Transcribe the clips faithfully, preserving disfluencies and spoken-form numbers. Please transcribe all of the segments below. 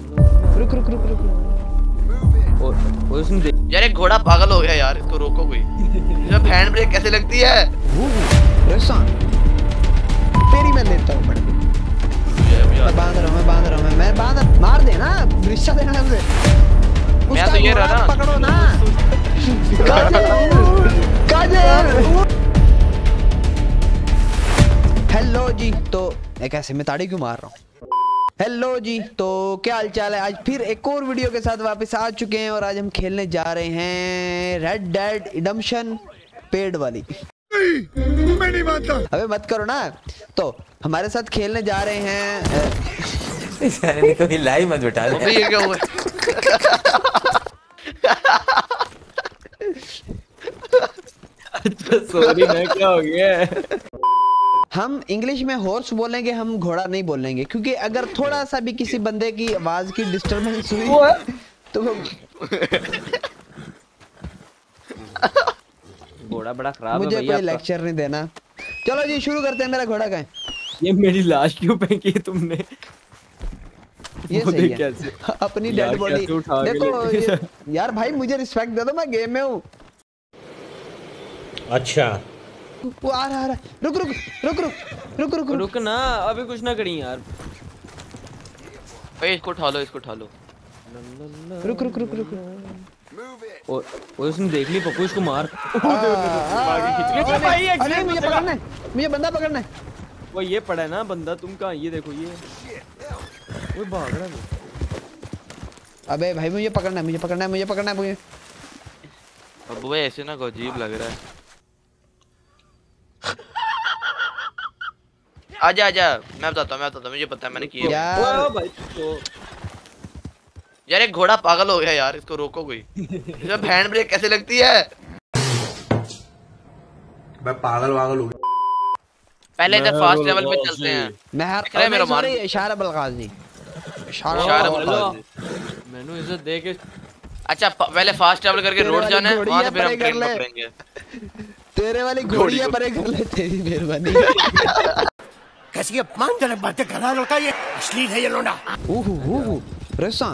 रुक रुक रुक रुक और और उसने देख यार एक घोड़ा पागल हो गया यार, इसको रोको कोई। जब हैंड ब्रेक कैसे लगती है? रेसान तेरी मैं लेता हूँ बड़े। मैं बांध रहा हूँ मैं बांध रहा हूँ मैं बांध मार दे ना, रिश्ता देना हमसे। मैं तो ये रहा ना, पकड़ो ना। हेलो जी, तो एक ऐसे में ताड़ी क्यों मार रहा हूँ? हेलो जी, तो क्या हालचाल है? आज फिर एक और वीडियो के साथ वापस आ चुके हैं और आज हम खेलने जा रहे हैं रेड डेड रिडेम्पशन पेड वाली। मैं नहीं मानता। अबे मत करो ना। तो हमारे साथ खेलने जा रहे हैं। इस ने तो हिलाई मत बैठा ले। ये क्या हुआ? अच्छा सॉरी ना, क्या हो गया? हम इंग्लिश में हॉर्स बोलेंगे, हम घोड़ा नहीं बोलेंगे, क्योंकि अगर थोड़ा सा भी किसी बंदे की आवाज की डिस्टरबेंस हुई तो घोड़ा बड़ा खराब है। मुझे कोई लेक्चर नहीं देना। चलो जी शुरू करते हैं। मेरा घोड़ा कहाँ है? ये मेरी लाश क्यों फेंकी है तुमने? ये सही है। कैसे? अपनी डेड बॉडी देखो ये, यार भाई मुझे रिस्पेक्ट दे दो, मैं गेम में हूँ। अच्छा वो आ रहा आ रहा। रुक रुक रुक रुक रुक रुक रुक ना, अभी कुछ ना करी यार। भाई इसको उठा लो, इसको उठा लो। रुक रुक रुक रुक। और और उसने देख ली पप्पू, इसको मार। अरे मुझे पकड़ना है, मुझे बंदा पकड़ना है। वो ये पड़ा है ना बंदा, तुम कहाँ? ये देखो ये वो भाग रहा है। अबे भाई मुझे पकड़ना है, मुझे पकड़ना है, मुझे पकड़ना है मुझे। अब वो ऐसे ना अजीब लग रहा है। आजा आजा, मैं बताता हूँ मैं बताता हूँ मुझे पता है मैंने किया यार भाई तो यार एक घोड़ा पागल हो गया यार, इसको रोको कोई। जब हैंड ब्रेक कैसे लगती है? मैं पागल वागल हो गया। पहले इधर फास्ट लेवल पे चलते हैं। मैं हर मेरा मार इशारा बलगाजी इशारा बलगाजी मैंने इज्जत दे के। अच्छा पहले फास्ट ट्रैवल करके रोड जाना है, वहां से फिर हम ट्रेन पकड़ेंगे। तेरे वाली घोड़ी है परे कर ले, तेरी मेहरबानी। कैसी अपमानजनक बातें कर रहा लड़का, ये अश्लील है ये लोंडा। ओह ओह रेसा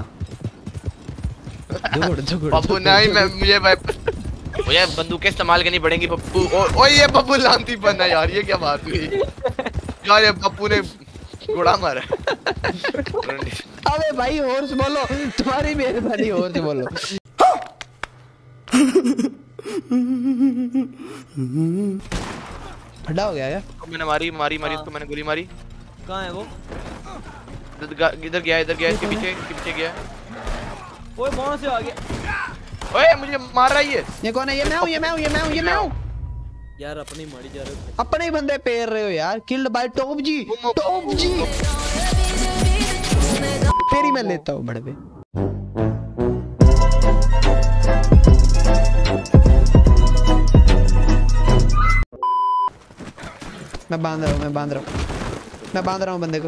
दौड़ दौड़। पप्पू नहीं, मैं मुझे मुझे बंदूकें इस्तेमाल करनी पड़ेंगी पप्पू। ओ ये पप्पू लांती बना यार, ये क्या बात हुई यार? ये पप्पू ने घोड़ा मारा। अबे भाई हॉर्स बोलो, तुम्हारी मेहरबानी हॉर्स बोलो। खड़ा हो गया यार। मैंने मारी मारी मारी उसको, मैंने गोली मारी। कहाँ है वो? इधर गया इधर गया, इसके पीछे इसके पीछे गया। ओए वहां से आ गया। ओए मुझे मार रहा है ये। ये कौन है? ये मैं हूं, ये मैं हूं, ये मैं हूं, ये मैं हूं। यार अपनी मारी जा रहे हो, अपने ही बंदे पेर रहे हो यार। Killed by top G, top G. तेरी मैं लेता हूं बड़े पे। मैं बांध रहा हूँ मैं बांध रहा हूँ मैं बांध रहा हूँ बंदे को।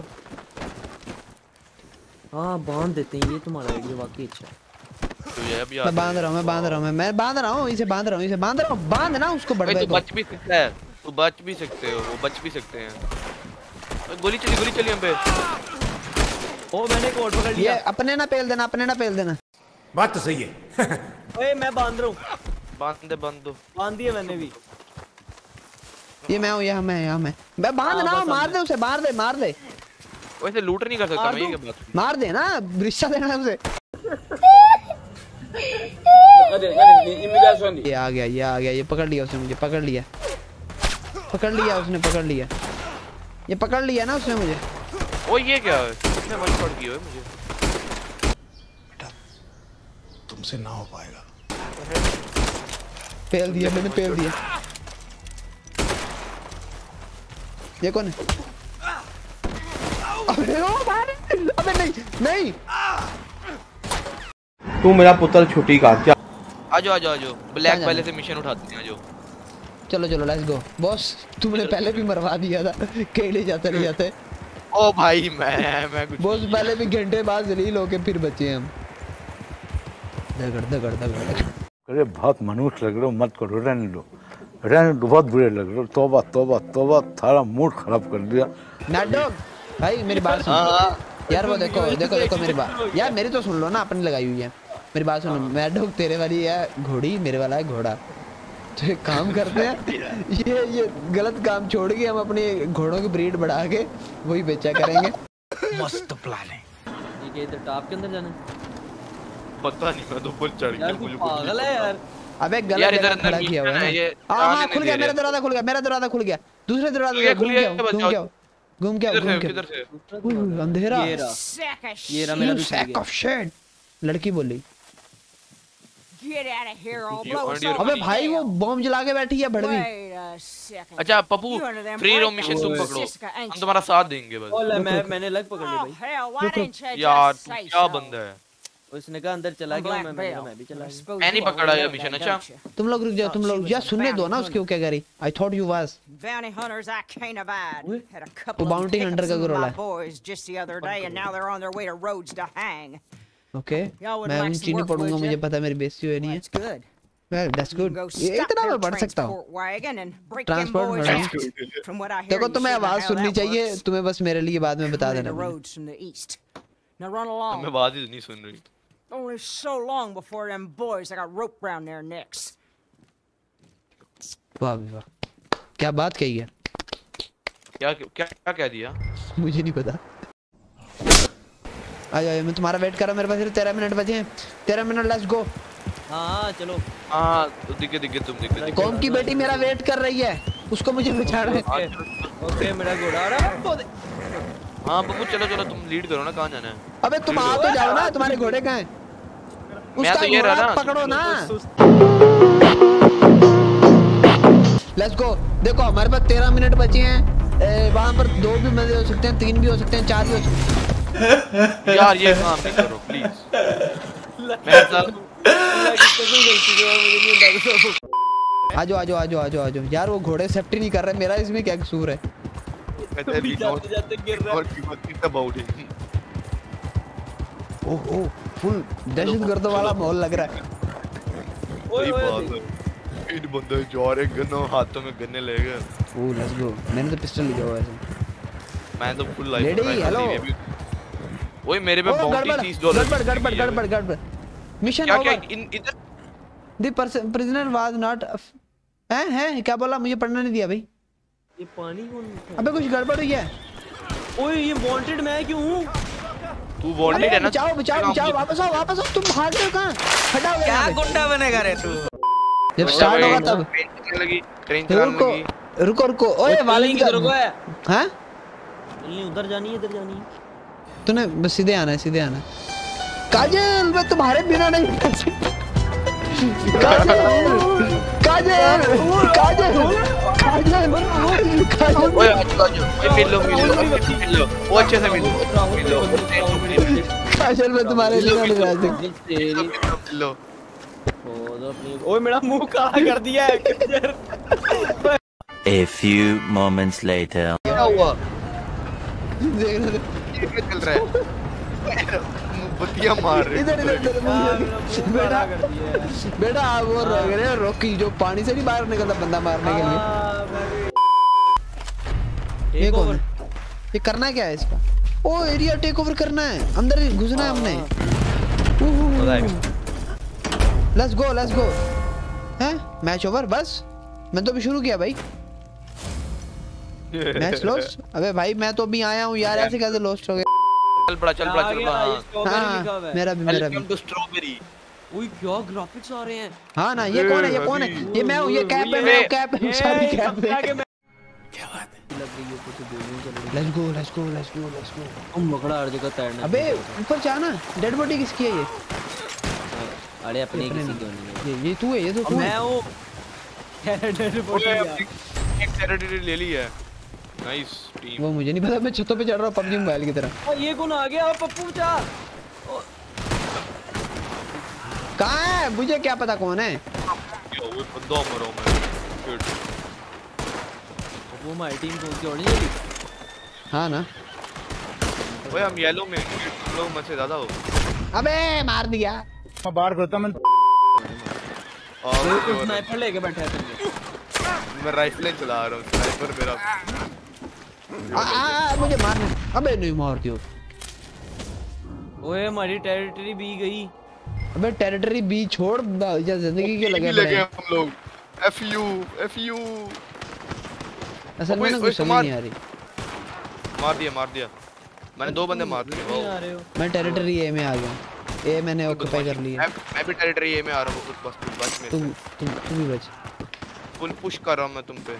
हाँ बांध देते हैं, ये तुम्हारा आइडिया वाकई अच्छा है। मैं बांध रहा हूँ मैं बांध रहा हूँ मैं बांध रहा हूँ इसे बांध रहा हूँ इसे बांध रहा हूँ। बांध ना उसको बड़े को। बच भी सकता है, तू बच भी सकते हो, वो बच भी सकते हैं। गोली चली गोली चली हम पे। ओ मैंने एक और पकड़ लिया। अपने ना पेल देना, अपने ना पेल देना। बात तो सही है। ओए मैं बांध रहा हूँ। बांध दे बांध दो। बांध दिया मैंने भी। ये मैं हूँ, ये मैं यहाँ मैं मैं बांध ना, मार दे उसे, मार दे मार दे। वैसे लूट नहीं कर सकता मैं, ये क्या बात? मार दे ना, रिश्ता देना उसे। ये आ गया ये आ गया, ये पकड़ लिया उसने मुझे, पकड़ लिया पकड़ लिया उसने पकड़ लिया ये पकड़ लिया ना उसने मुझे। ओ ये क्या है? कितने वन शॉट किए हुए मुझे। बेटा तुमसे ना हो पाएगा। पेल दिया मैंने, पेल दिया। ये कौन है? अबे ओ मार, अबे नहीं नहीं। तू मेरा पुत्र छुट्टी का क्या? आजो आजो आजो, ब्लैक पहले से मिशन उठाते हैं। आजो चलो चलो लेट्स गो। बॉस तुमने पहले भी मरवा दिया था, केले जाते नहीं जाते। ओ भाई मैं मैं कुछ बॉस पहले भी घंटे बाद जलील होके फिर बचे हम। दगड़ दगड़ दगड़। अरे बहुत मनुष्य लग रहे हो, मत करो, रहने दो रहने दो, बहुत बुरे लग रहे हो। तौबा तौबा तौबा, थारा मूड खराब कर दिया। मैड डॉग भाई मेरी बात सुन। यार वो देखो देखो देखो मेरी बात यार, मेरी तो सुन लो ना, अपनी लगाई हुई है मेरी बात सुनो। मैड डॉग तेरे वाली है घोड़ी, मेरे वाला है घोड़ा। तो एक काम करते हैं, ये ये गलत काम छोड़ के हम अपनी घोड़ों की ब्रीड बढ़ा के वही बेचा करेंगे। मस्त प्लान है। ठीक है, इधर टॉप के अंदर जाना है। पता नहीं, मैं तो ऊपर चढ़ गया, यार तू मुझे पागल है यार। अबे गलत यार इधर जगह अंदर खड़ा किया हुआ है ये ना। हाँ हाँ खुल गया, मेरा दरवाजा खुल गया, मेरा दरवाजा खुल गया। दूसरे दरवाजे से घूम के आओ, घूम के आओ, घूम के आओ, घूम के किधर से? आओ। ओह, अंधेरा। ये रहा ये रहा मेरा भी खुल Sack गया। of shit। लड़की बोली Get out of here, I'll You blow earned some your of अबे you भाई वो down. बॉम्ब जला के बैठी है भड़वी। Wait a second. अच्छा Pappu, You under them free roam breakdowns, mission तुम पकड़ो, Siska, ain't हम you? तुम्हारा साथ देंगे बस। ओले मैं मैंने लग पकड़ ली Oh, भाई। hell, why didn't you यार just तू say क्या so? बंदा है? उसने कहा अंदर चला I'm गया, Black मैं मैंने कहा Belt. मैं भी चला I गया। suppose मैं नहीं you पकड़ा already ये know मिशन, that, अच्छा? don't you? तुम लोग रुक जाओ, तुम लोग यार सुनने दो ना उसकी, वो क्या कह रही। I thought you was। Bounty hunters I can't abide. Oi. Had a couple वो of bounty them pick hunter up का some of गुरोला my है। boys just the other day, and now they're on their way to Rhodes to hang. Okay Y'all would मैं like उन some चीनी work, पढ़ूंगा, would मुझे ya? पता है मेरी बेइज्जती हुई नहीं है। That's good. Well, that's You good। can go ये stop इतना their मैं पढ़ सकता हूँ। transport wagon and break them Transport boys wagon। out. From what I hear, देखो you तुम्हें should know आवाज how सुननी that चाहिए, works. तुम्हें बस मेरे लिए बाद में बता Coming देना to मुझे। Rhodes from the east. Now run मैं along. बात ही नहीं सुन रही। Only so long before them boys I got rope round their necks. वाह वाह, क्या बात कही है। क्या क्या क्या कह दिया? मुझे नहीं पता। आ जाओ, मैं तुम्हारा वेट कर रहा हूँ, मेरे पास सिर्फ तेरह मिनट बचे हैं। तेरह मिनट, लेट्स गो। हाँ चलो। हाँ तो दिखे दिखे तुम दिखे दिखे। कौन की बेटी मेरा वेट कर रही है, उसको मुझे बचाना है। ओके मेरा घोड़ा आ रहा है। हाँ बब्बू चलो चलो, तुम लीड करो ना, कहाँ जाना है? अबे तुम आ तो जाओ ना, तुम्हारे घोड़े कहाँ हैं? मैं तो ये घोड़ा रहा ना। पकड़ो ना। Let's go. देखो हमारे पास तेरह मिनट बचे हैं। वहाँ पर दो भी मजे हो सकते हैं, तीन भी हो सकते हैं, चार भी हो सकते हैं। यार ये काम नहीं करो प्लीज। मैं साथ आ जाओ आ जाओ आ जाओ आ जाओ आ जाओ। यार वो घोड़े सेफ्टी नहीं कर रहे, मेरा इसमें क्या कसूर है? कहते भी जाते जाते गिर रहा है। और कीमत कितना बाउडी। ओह ओह, फुल दहशतगर्द वाला माहौल लग रहा है। ओए सही ओए बात है। इन बंदे जो आ रहे गन्नों हाथों में गन्ने ले गए। Oh let's go. मैंने तो पिस्टल लिया हुआ है। मैं तो फुल लाइफ Lady, hello। ओए मेरे पे ओह, बाउंटी गड़बड़ तीस डॉलर गड़बड़ गड़बड़ गड़बड़ गड़बड़। मिशन क्या क्या ओवर। इन इधर द प्रिजनर वाज नॉट हैं हैं क्या बोला? मुझे पढ़ना नहीं दिया भाई। ये पानी कौन था? अबे कुछ गड़बड़ हुई है। ओए ये वांटेड मैं क्यों हूँ? तू वांटेड है ना? बचाओ बचाओ बचाओ, वापस आओ वापस आओ। तुम भाग रहे हो कहाँ? हटा हो क्या गया। गुंडा बनेगा रे तू? जब स्टार्ट होगा तब ट्रेन चलने लगी, ट्रेन चलाने रुको लगी। रुको रुको। ओए वालिंग किधर को है? हैं? नहीं उधर जानी है, इधर जानी है। तूने बस सीधे आना है, सीधे आना है। काजल मैं तुम्हारे बिना नहीं रह सकता। काजल काजल काजल काजल काजल। ओए आजू आजू, ओए मिल लो मिल लो मिल लो, वो अच्छे से मिल लो मिल लो मिल काजल मैं तुम्हारे बिना नहीं रह सकता। लो मिल लो। ओए मेरा मुंह काला कर दिया है। A few moments later. क्या हुआ? देख रहे थे? ये क्या चल रहा है? बत्तियां मार रहे। इधर इधर इधर बेटा बेटा वो रहे रॉकी जो पानी से नहीं बाहर निकलता बंदा मारने के लिए। ये कौन है? ये करना क्या है इसका? ओ एरिया टेक ओवर करना है, अंदर घुसना है हमने। Let's go let's go. हैं मैच ओवर बस? मैं तो अभी शुरू किया भाई। Match lost? अबे भाई मैं तो अभी आया हूँ यार, ऐसे कैसे लॉस्ट हो गए? चल बड़ा चल बड़ा चल बड़ा। हाँ मेरा भी मेरा भी। Welcome to strawberry. ओए क्या ग्राफिक्स आ रहे हैं। हाँ ना, ये कौन है? ये कौन है? ये मैं हूँ, ये कैप है, मैं हूँ कैप है, सारी कैप है। क्या बात है? लग रही है कुछ बोलने चल रही है। Let's go let's go let's go let's go. तुम मकड़ा हर जगह तैरना। अबे ऊपर जाना। डेड बॉडी किसकी है ये? अरे अपने अपने किसी की नहीं है। ये ये तू है, ये तो तू मैं है। हूँ। डेड बॉडी एक टेरिटरी ले ली है। Nice team. वो मुझे नहीं पता, मैं छतों पे चढ़ रहा हूँ पबजी मोबाइल की तरह। और ये कौन आ गया? पप्पू जा। कहाँ है? मुझे क्या पता कौन है? क्या वो बंदा मरो मैं। शिट। वो हमारी टीम कौन सी ऑरेंज वाली? हाँ ना। ओए हम येलो में, तुम लोग मुझसे ज्यादा हो। अबे मार दिया। मैं बाहर करता मैं और स्नाइपर लेके बैठा है तुम। मैं राइफल चला रहा हूँ, स्नाइपर मेरा। आ, आ, आ, मुझे मारना। अबे नहीं मार दियो। ओए हमारी टेरिटरी बी गई। अबे टेरिटरी बी छोड़, या जिंदगी के लगे लगे हम लोग। एफ यू एफ यू असल में ना कुछ समझ नहीं आ रही। मार दिया मार दिया मैंने, दो बंदे मार दिए। नहीं आ रहे हो। मैं टेरिटरी ए में आ गया। ए मैंने ऑक्यूपाई कर लिया। मैं मैं भी टेरिटरी ए में आ रहा हूं, बस बस में। तुम तुम तुम भी बच। फुल पुश कर रहा हूं मैं तुम पे।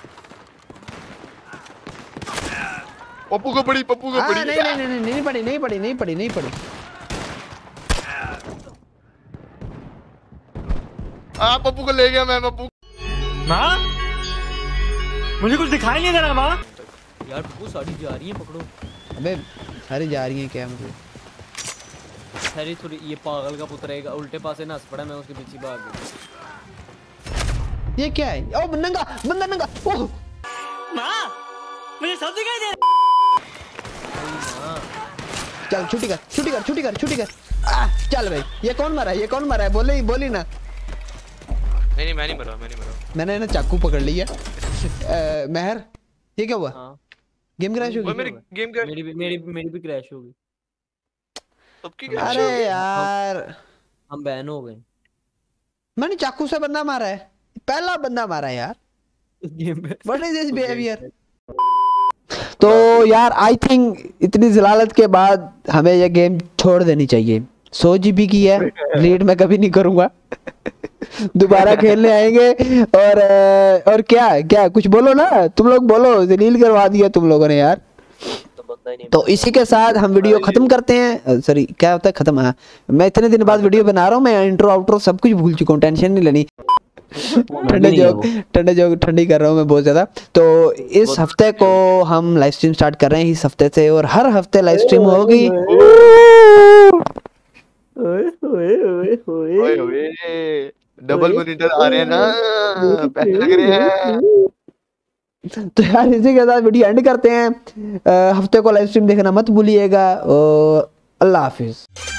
पप्पू को पड़ी, पप्पू को पड़ी। नहीं नहीं नहीं नहीं पड़ी, नहीं पड़ी, नहीं पड़ी, नहीं पड़ी। आ पप्पू को ले गया मैं। पप्पू माँ मुझे कुछ दिखाई नहीं दे रहा माँ। यार पप्पू सारी जा रही है, पकड़ो। अबे सारी जा रही हैं क्या मुझे? सारी थोड़ी, ये पागल का पुत्र है, उल्टे पास से नस पड़ा, मैं उसके पीछे भाग गया। ये क्या है? ओ नंगा बंदा, नंगा। ओह माँ मुझे सब दिखाई दे रहा। चल छुट्टी कर, छुट्टी कर, छुट्टी कर, छुट्टी कर। आ, चल भाई, ये कौन मारा है? ये कौन मारा है? बोले बोली ना। नहीं नहीं मैं नहीं मरा, मैं नहीं मरा। मैंने ना चाकू पकड़ लिया। महर ये क्या हुआ? हाँ गेम क्रैश हो गई। मेरी गेम क्रैश, मेरी भी मेरी मेरी भी क्रैश हो गई। सबकी अरे क्रैश हो गई। यार हम बैन हो गए मैंने चाकू से बंदा मारा है, पहला बंदा मारा है यार। गेम पे। What is this behaviour? तो यार आई थिंक इतनी जलालत के बाद हमें ये गेम छोड़ देनी चाहिए। सौ जीबी की है, डिलीट मैं कभी नहीं करूंगा। दोबारा खेलने आएंगे। और और क्या क्या कुछ बोलो ना, तुम लोग बोलो। जलील करवा दिया तुम लोगों ने यार। तो इसी के साथ हम वीडियो खत्म करते हैं। सॉरी क्या होता है खत्म? हाँ मैं इतने दिन बाद वीडियो बना रहा हूँ, मैं इंट्रो आउट्रो सब कुछ भूल चुका हूँ, टेंशन नहीं लेनी। ठंडे जोक ठंडे जोक ठंडी कर रहा हूँ मैं बहुत ज्यादा। तो इस हफ्ते को हम लाइव स्ट्रीम स्टार्ट कर रहे हैं इस हफ्ते से, और हर हफ्ते लाइव स्ट्रीम होगी। ओए ओए डबल मॉनिटर आ रहे हैं ना, पैसे लग रहे हैं। तो यार इसी के साथ वीडियो एंड करते हैं। हफ्ते को लाइव स्ट्रीम देखना मत भूलिएगा। अल्लाह हाफिज।